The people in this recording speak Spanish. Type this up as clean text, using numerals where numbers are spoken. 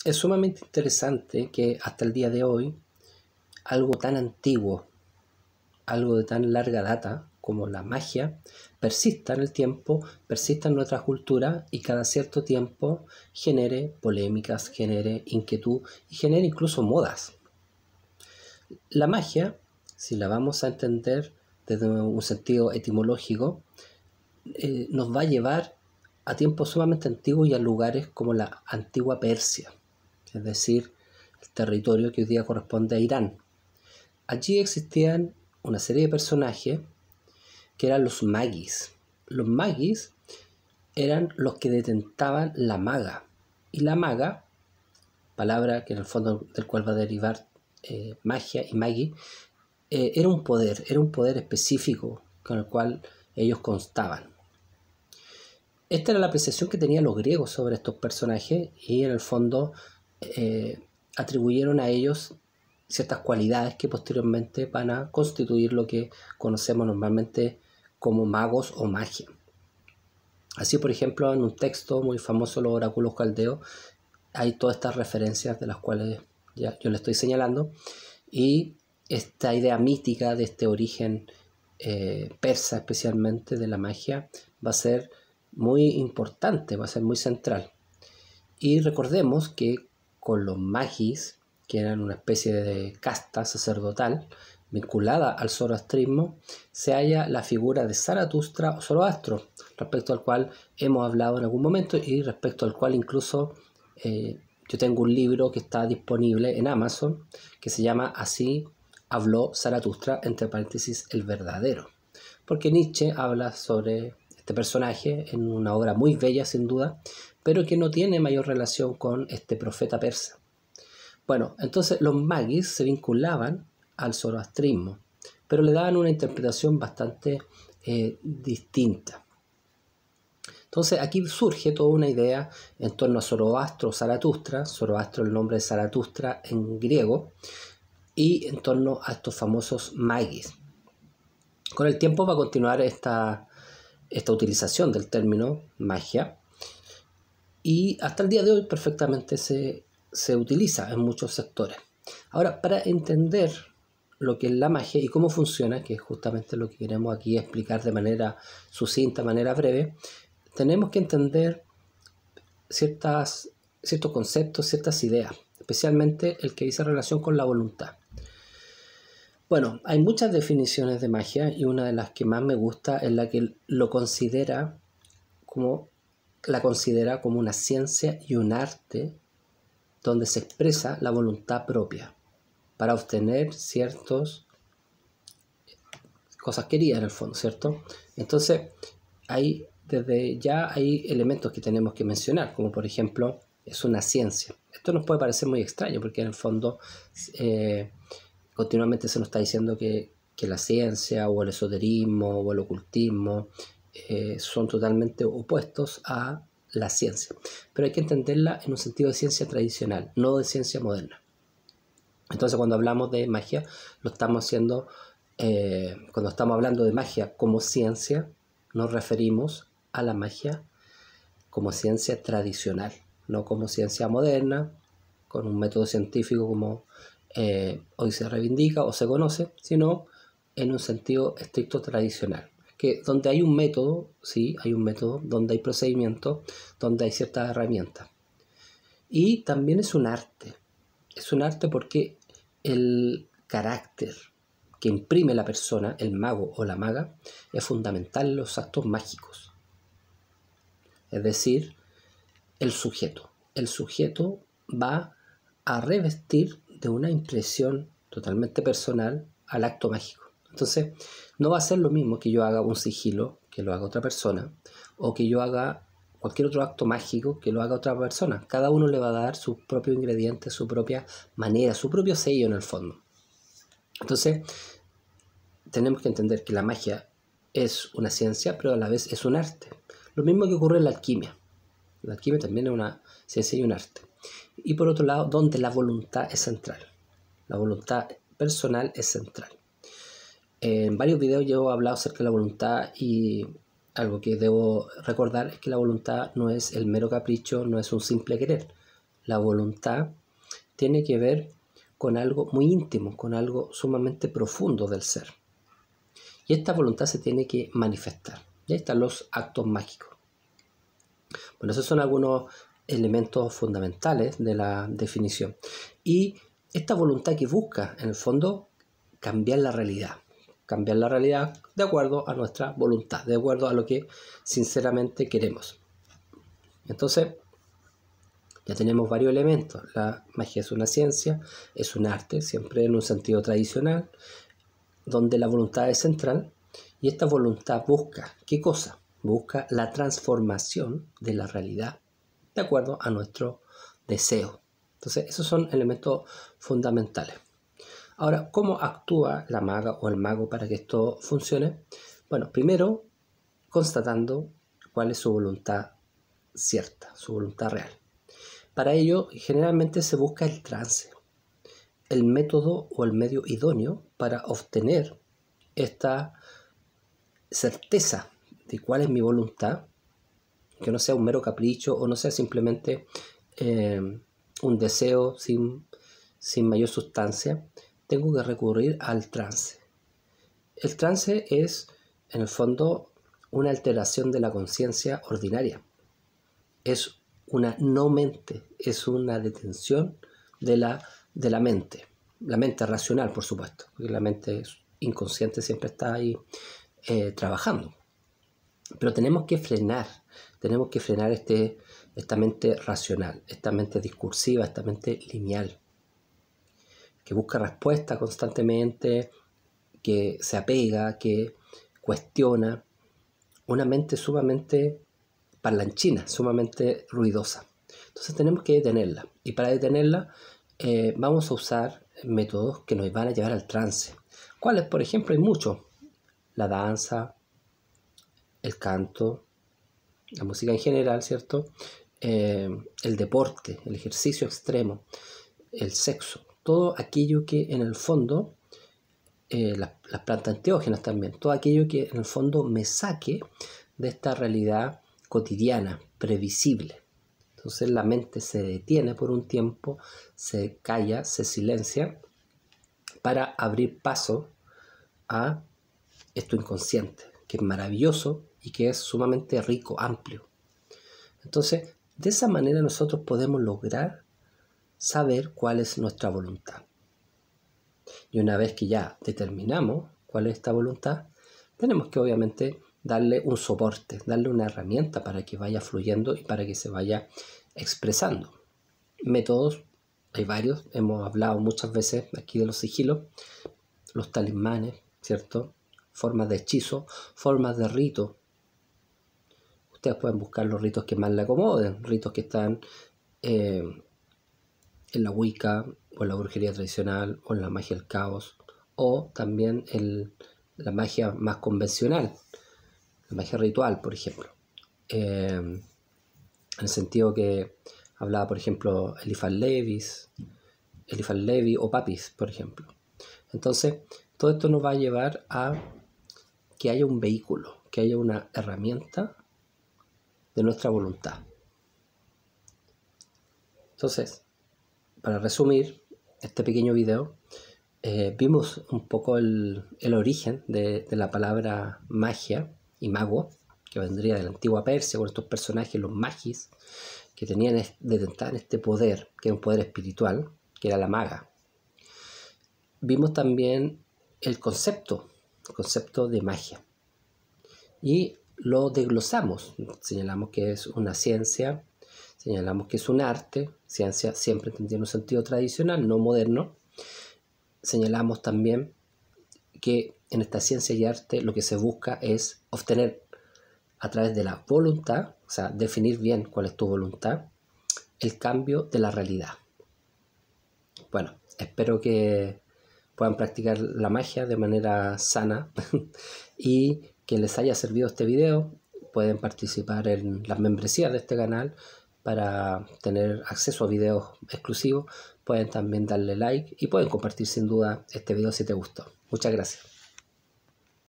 es sumamente interesante que hasta el día de hoy algo tan antiguo, algo de tan larga data como la magia, persista en el tiempo, persista en nuestra cultura y cada cierto tiempo genere polémicas, genere inquietud y genere incluso modas. La magia, si la vamos a entender desde un sentido etimológico, nos va a llevar a tiempos sumamente antiguos y a lugares como la antigua Persia, es decir, el territorio que hoy día corresponde a Irán. Allí existían una serie de personajes que eran los magis. Los magis eran los que detentaban la maga. Y la maga, palabra que en el fondo del cual va a derivar magia y magi, era un poder específico con el cual ellos constaban. Esta era la apreciación que tenían los griegos sobre estos personajes y en el fondo atribuyeron a ellos ciertas cualidades que posteriormente van a constituir lo que conocemos normalmente como magos o magia. Así, por ejemplo, en un texto muy famoso, los oráculos caldeos, hay todas estas referencias de las cuales ya yo le estoy señalando, y esta idea mítica de este origen persa, especialmente de la magia, va a ser muy importante, va a ser muy central. Y recordemos que con los magis, que eran una especie de casta sacerdotal vinculada al zoroastrismo, se halla la figura de Zaratustra o Zoroastro, respecto al cual hemos hablado en algún momento y respecto al cual incluso yo tengo un libro que está disponible en Amazon que se llama Así habló Zaratustra, entre paréntesis, el verdadero, porque Nietzsche habla sobre este personaje en una obra muy bella sin duda, pero que no tiene mayor relación con este profeta persa. Bueno, entonces los magis se vinculaban al zoroastrismo, pero le daban una interpretación bastante distinta. Entonces aquí surge toda una idea en torno a Zoroastro o Zaratustra, Zoroastro el nombre de Zaratustra en griego, y en torno a estos famosos magis. Con el tiempo va a continuar esta utilización del término magia, y hasta el día de hoy perfectamente se utiliza en muchos sectores. Ahora, para entender lo que es la magia y cómo funciona, que es justamente lo que queremos aquí explicar de manera sucinta, de manera breve, tenemos que entender ciertos conceptos, ciertas ideas, especialmente el que dice relación con la voluntad. Bueno, hay muchas definiciones de magia y una de las que más me gusta es la que la considera como una ciencia y un arte donde se expresa la voluntad propia para obtener ciertas cosas queridas en el fondo, ¿cierto? Entonces, desde ya hay elementos que tenemos que mencionar, como por ejemplo, es una ciencia. Esto nos puede parecer muy extraño porque en el fondo continuamente se nos está diciendo que la ciencia o el esoterismo o el ocultismo son totalmente opuestos a la ciencia, pero hay que entenderla en un sentido de ciencia tradicional, no de ciencia moderna. Entonces cuando hablamos de magia, lo estamos haciendo, cuando estamos hablando de magia como ciencia, nos referimos a la magia como ciencia tradicional, no como ciencia moderna, con un método científico como hoy se reivindica o se conoce, sino en un sentido estricto tradicional. Que donde hay un método, sí, hay un método, donde hay procedimientos, donde hay ciertas herramientas. Y también es un arte porque el carácter que imprime la persona, el mago o la maga, es fundamental en los actos mágicos. Es decir, el sujeto. El sujeto va a revestir de una impresión totalmente personal al acto mágico. Entonces, no va a ser lo mismo que yo haga un sigilo, que lo haga otra persona, o que yo haga cualquier otro acto mágico que lo haga otra persona. Cada uno le va a dar sus propios ingredientes, su propia manera, su propio sello en el fondo. Entonces, tenemos que entender que la magia es una ciencia, pero a la vez es un arte. Lo mismo que ocurre en la alquimia. La alquimia también es una ciencia y un arte. Y por otro lado, donde la voluntad es central. La voluntad personal es central. En varios videos yo he hablado acerca de la voluntad y algo que debo recordar es que la voluntad no es el mero capricho, no es un simple querer. la voluntad tiene que ver con algo muy íntimo, con algo sumamente profundo del ser. Y esta voluntad se tiene que manifestar. Y ahí están los actos mágicos. Bueno, esos son algunos elementos fundamentales de la definición. Y esta voluntad que busca, en el fondo, cambiar la realidad de acuerdo a nuestra voluntad, de acuerdo a lo que sinceramente queremos. Entonces, ya tenemos varios elementos. La magia es una ciencia, es un arte, siempre en un sentido tradicional, donde la voluntad es central, y esta voluntad busca, ¿qué cosa? Busca la transformación de la realidad de acuerdo a nuestro deseo. Entonces, esos son elementos fundamentales. Ahora, ¿cómo actúa la maga o el mago para que esto funcione? Bueno, primero, constatando cuál es su voluntad cierta, su voluntad real. Para ello, generalmente se busca el trance, el método o el medio idóneo para obtener esta certeza de cuál es mi voluntad, que no sea un mero capricho o no sea simplemente un deseo sin mayor sustancia. Tengo que recurrir al trance. El trance es, en el fondo, una alteración de la conciencia ordinaria. Es una no mente, es una detención de la mente. La mente racional, por supuesto, porque la mente inconsciente siempre está ahí trabajando. Pero tenemos que frenar esta mente racional, esta mente discursiva, esta mente lineal, que busca respuesta constantemente, que se apega, que cuestiona, una mente sumamente parlanchina, sumamente ruidosa. Entonces tenemos que detenerla, y para detenerla vamos a usar métodos que nos van a llevar al trance. ¿Cuáles? Por ejemplo, hay muchos: la danza, el canto, la música en general, ¿cierto? El deporte, el ejercicio extremo, el sexo, todo aquello que en el fondo, las plantas enteógenas también, todo aquello que en el fondo me saque de esta realidad cotidiana, previsible. Entonces la mente se detiene por un tiempo, se calla, se silencia, para abrir paso a esto inconsciente, que es maravilloso y que es sumamente rico, amplio. Entonces, de esa manera nosotros podemos lograr saber cuál es nuestra voluntad. Y una vez que ya determinamos cuál es esta voluntad, tenemos que obviamente darle un soporte, darle una herramienta para que vaya fluyendo y para que se vaya expresando. Métodos, hay varios, hemos hablado muchas veces aquí de los sigilos, los talismanes, ¿cierto? Formas de hechizo, formas de rito. Ustedes pueden buscar los ritos que más les acomoden, ritos que están en la Wicca o en la brujería tradicional o en la magia del caos, o también en la magia más convencional, la magia ritual, por ejemplo. En el sentido que hablaba, por ejemplo, Eliphas Levi o Papis, por ejemplo. Entonces, todo esto nos va a llevar a que haya un vehículo, que haya una herramienta de nuestra voluntad. Entonces, para resumir este pequeño video, vimos un poco el origen de la palabra magia y mago, que vendría de la antigua Persia, con estos personajes, los magis, que detentaban este poder, que era un poder espiritual, que era la maga. Vimos también el concepto de magia, y lo desglosamos. Señalamos que es una ciencia, señalamos que es un arte, ciencia siempre entendiendo un sentido tradicional, no moderno. Señalamos también que en esta ciencia y arte lo que se busca es obtener a través de la voluntad, o sea, definir bien cuál es tu voluntad, el cambio de la realidad. Bueno, espero que puedan practicar la magia de manera sana y que les haya servido este video. Pueden participar en las membresías de este canal para tener acceso a videos exclusivos. Pueden también darle like y pueden compartir sin duda este video si te gustó. Muchas gracias.